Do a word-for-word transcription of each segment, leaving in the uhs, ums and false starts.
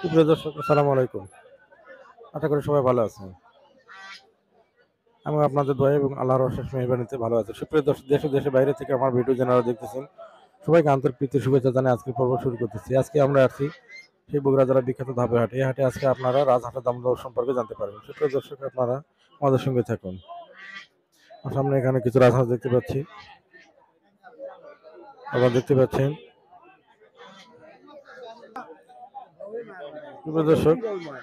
সুপ্রিয় দর্শক আসসালামু আলাইকুম। আশা করি সবাই ভালো আছেন। আমি আপনাদের দোয়া এবং আল্লাহর অশেষ মেহেরবানিতে ভালো আছি। সুপ্রিয় দর্শক, দেশ ও দেশের বাইরে থেকে আমার ভিডিও যারা দেখতেছেন সবাইকে আন্তরিক প্রীতি শুভেচ্ছা জানিয়ে আজকের পর্ব শুরু করতেছি। আজকে আমরা আছি সেই বগুড়া জেলার বিখ্যাত ধাপে হাট। এই হাটে আজকে আপনারা রাজহাটের দাম দর সম্পর্কে জানতে পারবেন। সুপ্রিয় দর্শক, আপনারা আমাদের সঙ্গে থাকুন। আমার সামনে এখানে কিছু রাজহাঁস দেখতে পাচ্ছি, আবার দেখতে পাচ্ছেন। সুপ্রিয় দর্শক,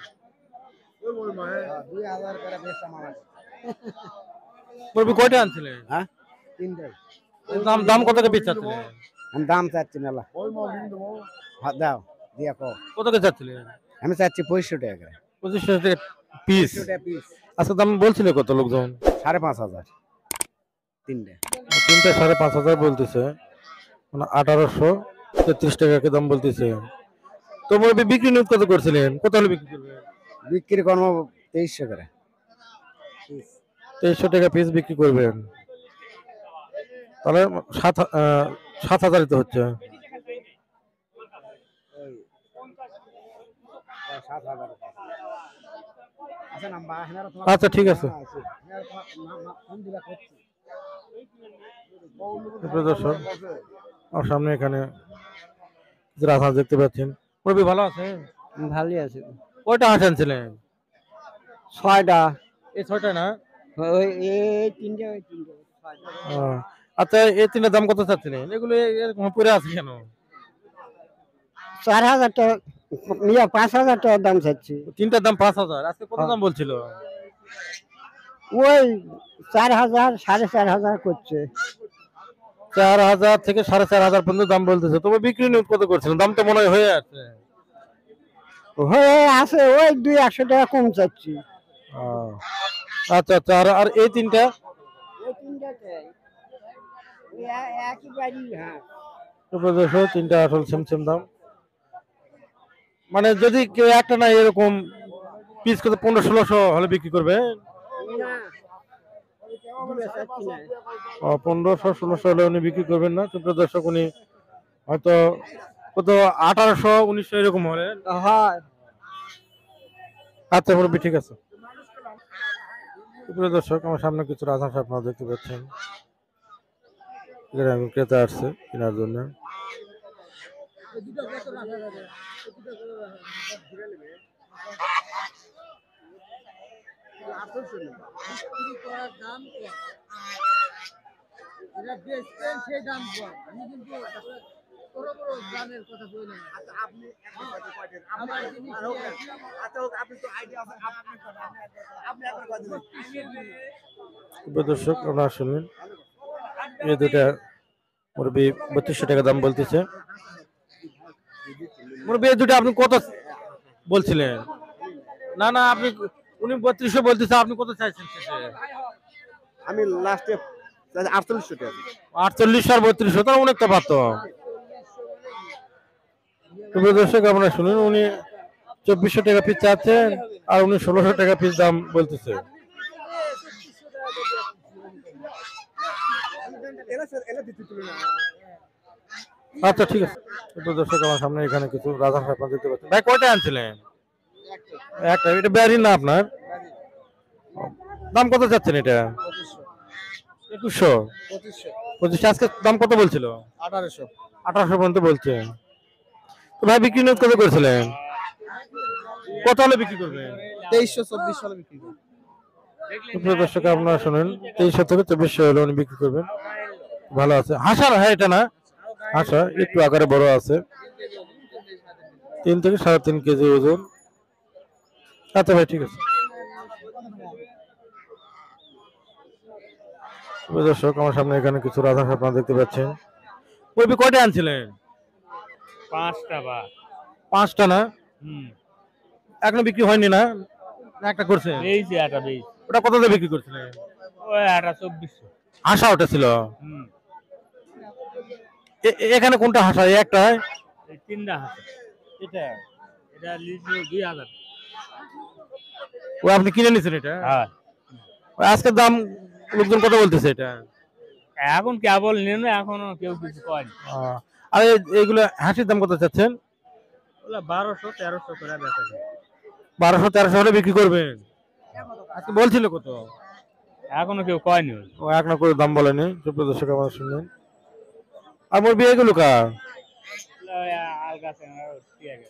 মুরগি কয়টা আনছিলেন? হ্যাঁ তিনটাই দাম দাম কত করে পিস চাচ্ছিলেন? আমি দাম চাচ্ছি মেলা হ্যাঁ, দাও দিয়া কো কত করে চাচ্ছিলেন? আমি চাচ্ছি পঁয়ষট্টি টাকা করে। পঁচিশশো টাকা পিস। পঁয়ষট্টি টাকা পিস আজকে দাম বলছিল কত লোকজন? সাড়ে পাঁচ হাজার তিনটে তিনটা সাড়ে পাঁচ হাজার বলতেছে, মানে আঠারোশো তেত্রিশ টাকা দাম বলতেছে। তো মুরগি বিক্রি নিয়োগ কত করছিলেন? কত হলে বিক্রি করবেন? বিক্রি কর্ম তেইশশো করে তেইশশো টাকা পিস বিক্রি করবেন, তাহলে সাত আহ, সাত হাজারই তো হচ্ছে। আচ্ছা ঠিক আছে। সুপ্রিয় দর্শক, আমার সামনে এখানে রাজহাঁস দেখতে পাচ্ছেন। মুরগি ভালো আছে? ভালোই আছে। কয়টা হাঁস আনছিলেন? ছয়টা এই ছয়টা না? ওই এই তিনটে ওই তিনটে আহ, আচ্ছা, এই তিনটা দাম কত চাচ্ছিলেন? এগুলো এরকম পরে আছে কেন? চার হাজার টাকা ইয়া পাঁচ হাজার টাকার দাম চাচ্ছি। তিনটার দাম পাঁচ হাজার, আজকে কত দাম বলছিল? ওই চার হাজার সাড়ে চার হাজার করছে। চার হাজার থেকে সাড়ে চার হাজার পর্যন্ত দাম বলতেছে। তবে বিক্রি নিয়োগ কত করছিলেন? দাম তো মনে হয় হয়ে আছে। হয়ে আছে ওই দুই একশো টাকা কম চাচ্ছি। আহ, আচ্ছা আচ্ছা, আর আর এই তিনটা? ওই তিনটাতে ওই এ- একই বাড়ি হ্যাঁ দর্শক, তিনটা আসল সেম সেম দাম। মানে যদি কেউ একটা না এরকম পিস কত পনেরো ষোলোশো হলে বিক্রি করবে? না ওইটা চাচ্ছি না। পনেরোশো ষোলোশো হলে উনি বিক্রি করবেন না। সুপ্রিয় দর্শক, উনি হয়তো কত আঠারোশো উনিশশো এরকম হলে। হয় আচ্ছা মুরব্বী, ঠিক আছে। সুপ্রিয় দর্শক, আমার সামনে কিছু রাজহাঁস আপনারা দেখতে পাচ্ছেন। এখানে আমি ক্রেতা আসছে কেনার জন্য। সুপ্রিয় দর্শক, আপনারা শুনলেন, এই দুটা মুরব্বী বত্রিশশো টাকা দাম বলতেছে। মুরব্বী এই দুটা আপনি কত বলছিলেন? না না, আপনি উনি বত্রিশশো বলতেছে, আপনি কত চাইছেন শেষে? আমি লাস্টে আটচল্লিশশো টাকা আটচল্লিশশো আর বত্রিশশো, তার অনেক তফাৎ তো। সুপ্রিয় দর্শক, আপনারা শুনুন, উনি চব্বিশশো টাকা পিস চাচ্ছেন আর উনি ষোলোশো টাকা পিস দাম বলতেছে। আচ্ছা ঠিক আছে। সুপ্রিয় দর্শক, আমার সামনে এখানে কিছু রাজহাঁস আপনারা দেখতে পাচ্ছেন। ভাই কয়টা আনছিলেন? একটা। এটা ব্যারি না আপনার? দাম কত চাচ্ছেন এটা? একুশশো পঁচিশশো। আজকে দাম কত বলছিল? আঠারোশো আঠারোশো পর্যন্ত বলছে। তো ভাই বিক্রি নিয়োগ কত করেছিলেন? কত হলে বিক্রি করবেন? তেইশশো চব্বিশশো হলে বিক্রি করবো। সুপ্রিয় দর্শক, আপনারা শুনেন, তেইশশো থেকে চব্বিশশো হলে উনি বিক্রি করবেন। ভালো আছে হাঁসার? হ্যাঁ, এটা না হাঁসা, একটু আকারে বড় আছে, তিন থেকে সাড়ে তিন কেজি ওজন। আচ্ছা ভাই, ঠিক আছে। সুপ্রিয় দর্শক, আমার সামনে এখানে কিছু রাজহাঁস আপনারা দেখতে পাচ্ছেন। ওই কয়টা আনছিলেন? পাঁচটা বা পাঁচটা না? হুম এখনো বিক্রি হয়নি না? না একটা করছে? বেশি একটা বেশি ওটা কত দিয়ে বিক্রি করছিলেন? ওই একটা চব্বিশশো হাঁসা ওটা ছিল? হুম এ- এ- এখানে কোনটা হাঁসা? এই একটা? এই তিনটা হাতে এটা? এটা লিচু দুই হাজার ও আপনি কিনে নিছেন এটা? হ্যাঁ ওই আজকের দাম লোকজন কত বলতেছে এটা? এখন কেবল নিন, এখনো কেউ কিছু কয়নি। আহ, আর এই- এইগুলো হাঁসের দাম কত চাচ্ছেন? ওগুলা বারোশো তেরোশো করে বেচা যায়। বারোশো তেরোশো হলে বিক্রি করবেন? আজকে বলছিল কত? এখনো কেউ কয়নি ওই। ও এক না করে দাম বলেনি, সুপ্রিয় দর্শক আমার শুনলেন। আর মোর বিয়ে গেল কা? ওগুলা ওই আলগা চেংড়া ঠিক আছে।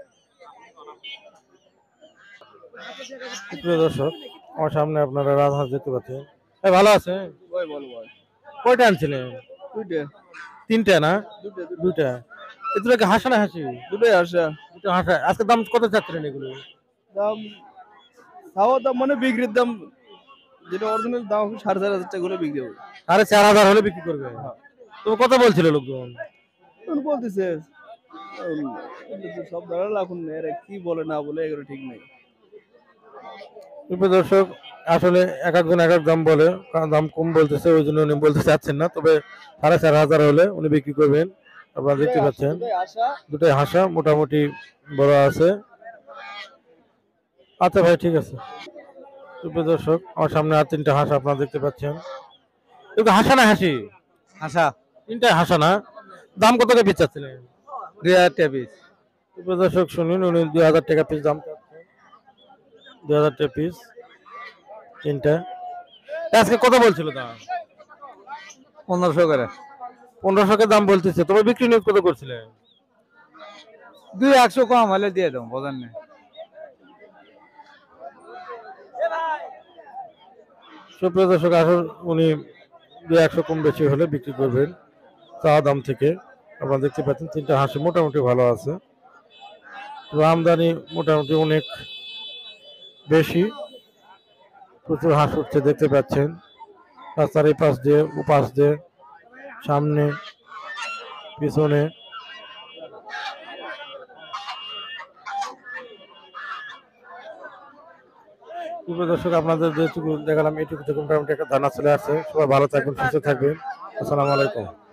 সুপ্রিয় দর্শক আমার সামনে আপনারা রাজহাঁস দেখতে পাচ্ছেন। এই ভালো আছে? ভাই বলো ভাই কয়টা আনছিলেন? দুইটা তিনটা না? দুইটা দুইটা। এ দুটো কি হাসা না হাসি? দুটোই আসা দুটো হাসা। আজকে দাম কত চাচ্ছিলেন এগুলো? দাম খাওয়া দাম মানে বিক্রির দাম যেটা অরিজিনাল দাম হবে সাড়ে চার হাজার টাকা করে বিক্রি হবে। সাড়ে চার হাজার হলে বিক্রি করবে? তো কত বলছিল লোকজন? এখন বলতেছে উম, সব দাঁড়ালো এখন এরা কি বলে না বলে এগুলো ঠিক নেই। সুপ্রিয় দর্শক আসলে এক একজন এক এক দাম বলে, কারণ দাম কম বলতেছে ওই জন্য উনি বলতে চাচ্ছেন না, তবে সাড়ে চার হাজার হলে উনি বিক্রি করবেন। আপনারা দেখতে পাচ্ছেন দুটোই আসা দুটাই হাসা, মোটামুটি বড় আছে। আচ্ছা ভাই ঠিক আছে। সুপ্রিয় দর্শক আমার সামনে আর তিনটা হাঁস আপনারা দেখতে পাচ্ছেন। এগুলো হাসা না হাসি? আসা তিনটাই হাসা না? দাম কত করে পিস চাচ্ছিলেন? দুই হাজার টাকা পিস। সুপ্রিয় দর্শক শুনুন, উনি দুই হাজার টাকা পিস দাম চাচ্ছেন। দুই হাজার টাকা পিস তিনটা। আজকে কত বলছিল দাম? পনেরোশো করে পনেরোশো কে দাম বলতেছে, তবে বিক্রি নিয়োগ কত করছিলেন? দুই একশো কম হলে দিয়ে দেবো বোঝেন না। সুপ্রিয় দর্শক আসল উনি দুই একশো কম বেশি হলে বিক্রি করবেন চাওয়া দাম থেকে। আপনারা দেখতে পাচ্ছেন তিনটা হাঁসি মোটামুটি ভালো আছে, তো আমদানি মোটামুটি অনেক বেশি, প্রচুর হাঁস উঠছে দেখতে পাচ্ছেন। রাস্তার এই পাশ দিয়ে ও পাশ দিয়ে সামনে পিছনে। সুপ্রিয় দর্শক আপনাদের যেটুকু দেখালাম এটুকু থেকে মোটামুটি একটা ধারণা চলে আসছে। সবাই ভালো থাকবেন, সুস্থ থাকবেন। আসসালামু আলাইকুম।